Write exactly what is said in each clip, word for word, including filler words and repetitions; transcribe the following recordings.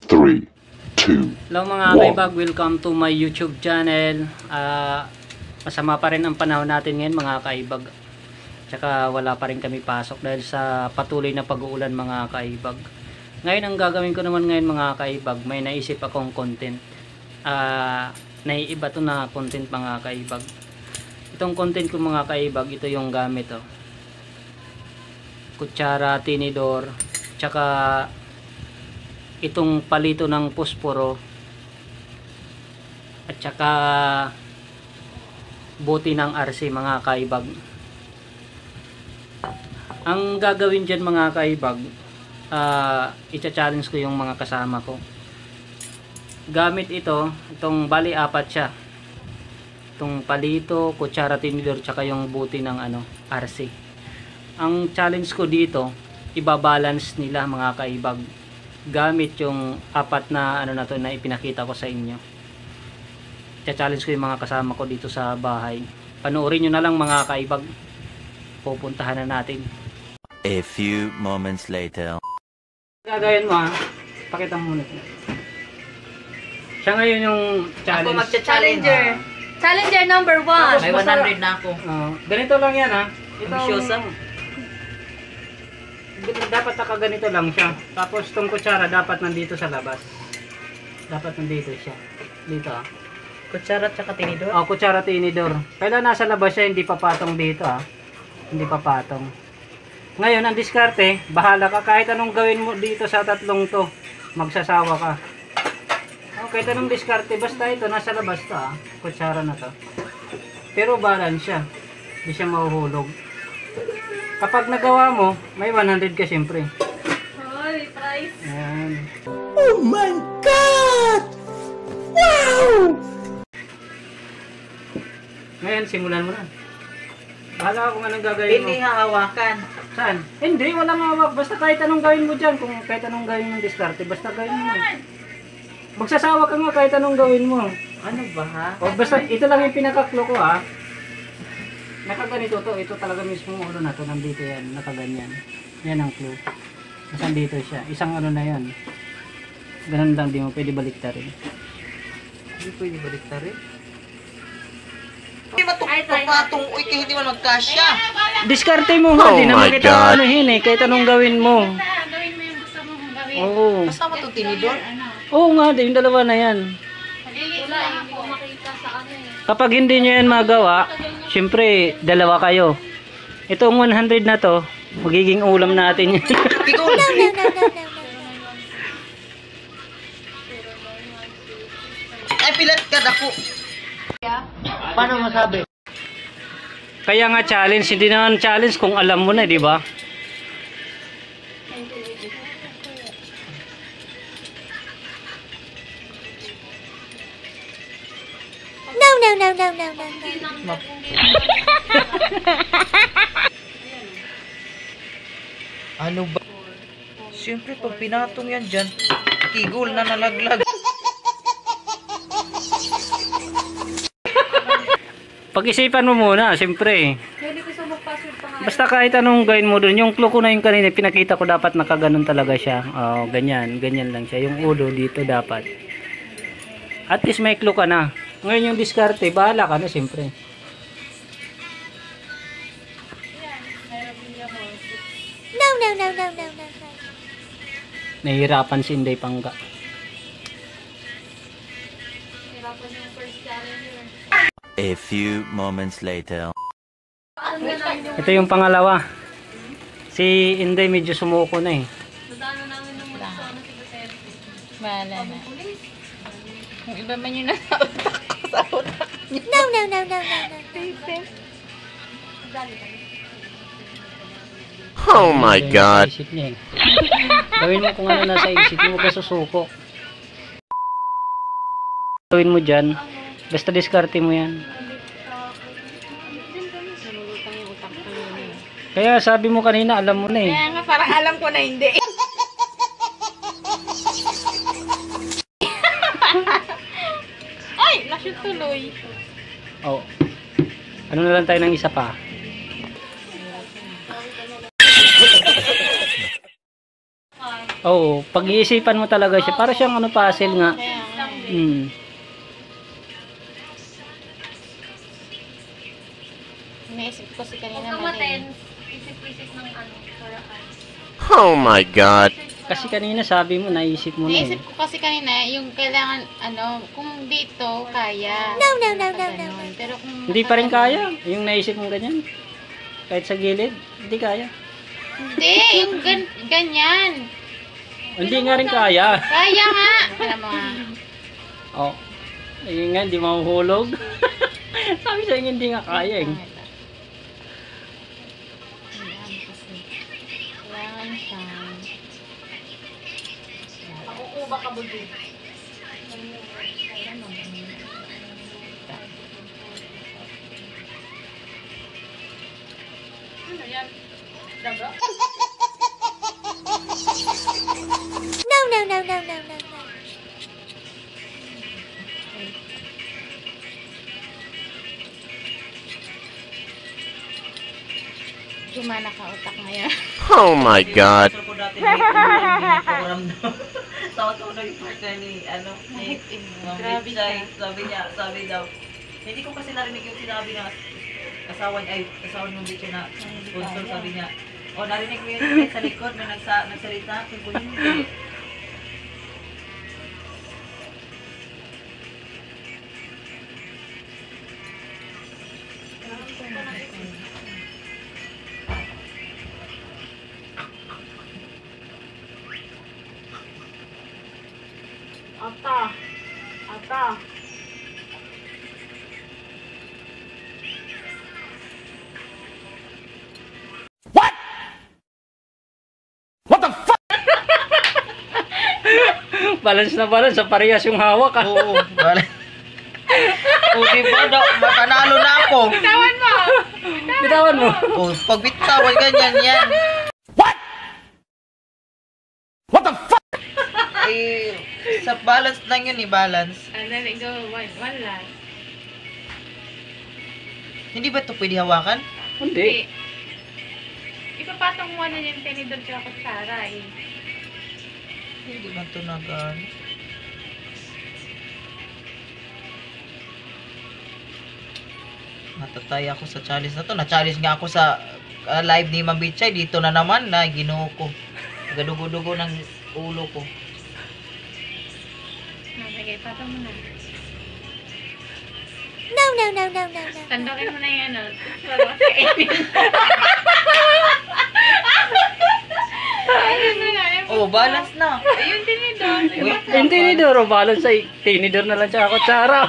three, two, Hello mga kaibag, welcome to my YouTube channel. uh, Masama pa rin ang panahon natin ngayon mga kaibag. Tsaka wala pa rin kami pasok dahil sa patuloy na pag-uulan mga kaibag. Ngayon ang gagawin ko naman ngayon mga kaibag, may naisip akong content. uh, Naiiba to na content mga kaibag. Itong content ko mga kaibag, ito yung gamit oh. Kutsara, tinidor, tsaka itong palito ng posporo at saka buti ng R C mga kaibag. Ang gagawin dyan mga kaibag, uh, i-challenge ko yung mga kasama ko. Gamit ito, itong bali apat siya, itong palito, kutsara, tinidor, tsaka yung buti ng ano, R C. Ang challenge ko dito, ibabalance nila mga kaibag gamit yung apat na ano na to na ipinakita ko sa inyo. Cha-challenge ko yung mga kasama ko dito sa bahay. Panoorin nyo na lang mga kaibag. Pupuntahan na natin. A few moments later. Gagawin mo ha. Pakita mo muna. Siya ngayon yung challenge. Ako magcha-challenger. Challenger number one. May one hundred na ako. Uh, ganito lang yan ha. Ambisyosa. Dapat nakaganito lang siya. Tapos itong kutsara dapat nandito sa labas. Dapat nandito siya. Dito ah. Kutsara at saka tinidor? Oh, kutsara, tinidor. Kailan nasa labas siya, hindi papatong dito ah. Hindi papatong. Ngayon, ang diskarte, bahala ka. Kahit anong gawin mo dito sa tatlong to, magsasawa ka. Oh, kahit anong diskarte, basta ito, nasa labas to ah. Kutsara na to. Pero balance siya. Hindi siya mahuhulog. Kapag nagawa mo, may one hundred ka siyempre. Hoy, price. Ayan. Oh my God! Wow! Ngayon, simulan mo na. Bahala ka kung anong gagawin mo. Hindi hahawakan. Saan? Hindi, walang hawak. Basta kahit anong gawin mo dyan. Kung kahit anong gawin mong diskarte, basta gawin mo. Magsasawa ka nga kahit anong gawin mo. Ano ba ha? O basta, ito lang yung pinakaklo ko ha. Nakaganito to. Ito talaga mismo ulo na to. Nandito yan. Nakaganyan. Yan ang clue. Nasaan dito siya. Isang ano na yan. Ganun lang, di mo pwede baliktarin. Hindi pwede baliktad rin. Hindi matupatong uy kaya hindi man magkasya. Diskarte mo nga. Oh Di naman my kita God. anuhin eh. Kahit anong gawin mo. Gawin mo yung gusto mong gawin. Oo. Kasama to tinidor? Oo nga. Di, yung dalawa na yan. Wala, hindi ko makita sa ano eh. Kapag hindi nyo yan magawa, syempre, dalawa kayo. Itong one hundred na to, magiging ulam natin yan. Ikaw na. Ay pilat ka dako. Paano masabi? Kaya nga challenge, hindi naman challenge kung alam mo na, di ba? No, no, no, no, no, no, no. Ano ba? Siyempre pag pinatong yan dyan, tigol na nalaglag. Pag-isipan mo muna, siyempre. Pwede ko sa mag-password pa nga. Basta kahit anong gawin mo dun, yung clue ko na yung kanina, pinakita ko dapat nakaganon talaga siya. Oh, ganyan, ganyan lang siya. Yung ulo dito dapat. At least may clue ka na. Ngayon yung diskarte, bahala ka na siyempre. No, no, no, no, no, no, no. Nahihirapan si Inday Pangga. Hirapan yung first challenger. A few moments later. Ito yung pangalawa. Si Inday medyo sumuko na eh. Nadaanan namin ng mga sa ano si Basero. Wala na. Yung iba man yung nasa utak ko sa utak. No, no, no, no, no, no. Oh my God. Isip niya eh. Gawin mo kung ano nasa isip mo, huwag ka susuko. Gawin mo dyan, basta diskarte mo yan. Kaya sabi mo kanina, alam mo na eh. Kaya nga parang alam ko na hindi. Ay! Nashoot tuloy. Oh. Ano na lang tayo ng isa pa? Oo, pag-iisipan mo talaga siya. Para siyang ano, puzzle nga. Kaya nga. Hmm. Naisip ko si kanina Huwag kang mali. matense. Isip-isip ng ano, paraan. Oh my god. Kasi kanina sabi mo, naisip mo na eh. Naisip ko kasi kanina, yung kailangan, ano, kung dito, kaya. No, no, no, no, no, Ganun. Pero kung... Hindi pa rin kaya. Yung naisip mo ganyan. Kahit sa gilid, hindi kaya. Hindi, yung gan ganyan. Hindi nga rin kaya. Kaya nga. Alam mo nga. Oh. Ayun nga, hindi mahuhulog. Sabi sa inyo, hindi nga kaya eh. Kailangan siyang... Makukuba ka budi. Ano yan? Daga? No, no, no, no, no, no, no. Gumana ka utak ngayon. Oh my god. Gusto ko dati may program daw. Tawa ko na yung partner ni, ano, ni Ma'am Grabe Bichay. ka. Sabi niya, sabi daw. Hindi ko kasi narinig yung sinabi na asawa niya, ay, asawa ni Ma'am Bichay na sponsor, sabi niya. O, narinig mo yun sa likod na nagsa, nagsalita. Sabi ko, hindi. Ata. Ata. Balance na balance. Sa parehas yung hawak ah. Oo, bala. O, diba, daw, makanalo na ako. Bitawan mo. O, pag bitawan, ganyan yan. What? What the fuck? Eh, sa balance lang yun eh, balance. And then it go one, one last. Hindi ba ito pwede hawakan? Hindi. Ipapatong mo na yung tinidor sa kutsara eh. Hindi ba ito nagan? Natatay ako sa challenge na to. Na-challenge nga ako sa uh, live ni Ma'am Bichay. Dito na naman na ginoo ko. Gadugo-dugo ng ulo ko. No, sige, patong mo na. No, no, no, no, no, no. Tandokin mo na yung ano. Bago sa edit. Ayun na nga. yung- Oh, balance na. Ayun, tinidor. Wait. Yung tinidor. O, balance ay tinidor na lang siya kutsara.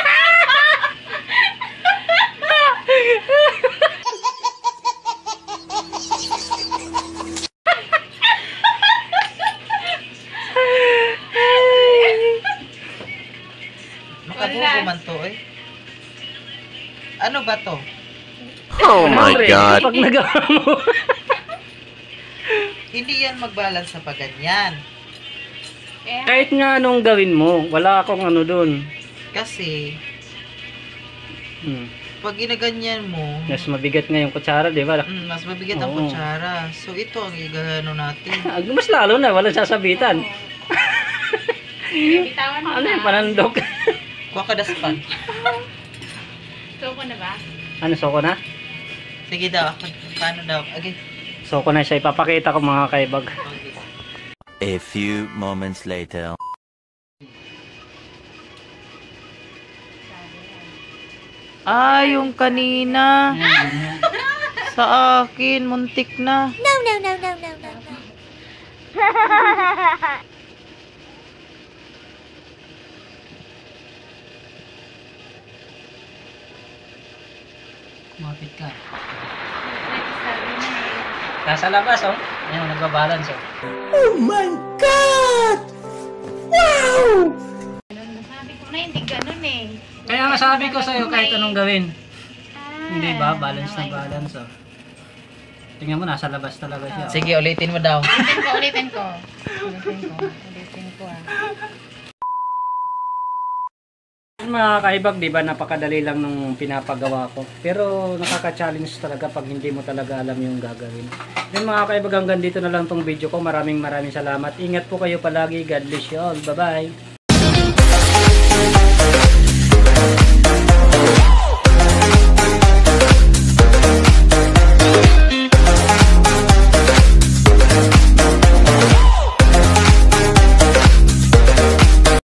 Makabugo man to eh. Ano ba to? Oh my god. Pag nagawa mo. Hindi yan mag-balance sa pagganyan. Kahit nga anong gawin mo, wala akong ano dun. Kasi, Hmm. pag ginaganyan mo, Mas mabigat nga yung kutsara, di ba? mm, mas mabigat ang Oo. kutsara. So, ito ang igano natin. Ah, mas lalo na, walang sasabitan. Bitawan mo Ano na. yung panandok? Kuha ka daspan. Gusto ko na ba? Ano, soko na? Sige daw, ako, paano daw? Okay. Soko na siya, ipapakita ko mga kaibag. A few moments later. Ah, yung kanina. Sa akin, muntik na. No, no, no, no, no, no, no. Kumapit ka. Sabi na eh. Nasa labas, oh. Ayun, nagbabalance, oh. Sabi ko na hindi ganun eh. Kaya nga sabi ko sa'yo, kahit anong gawin. Ah, Hindi ba? Balance na balance, oh. Tingnan mo, nasa labas talaga siya. Oh. Sige, ulitin mo daw. Ulitin ko, ulitin ko. Ulitin ko, ulitin ko ah. mga kaibag, di ba, napakadali lang nung pinapagawa ko. Pero nakaka-challenge talaga pag hindi mo talaga alam yung gagawin. Yun mga kaibag, hanggang dito na lang tong video ko. Maraming maraming salamat. Ingat po kayo palagi. God bless you all. Bye-bye.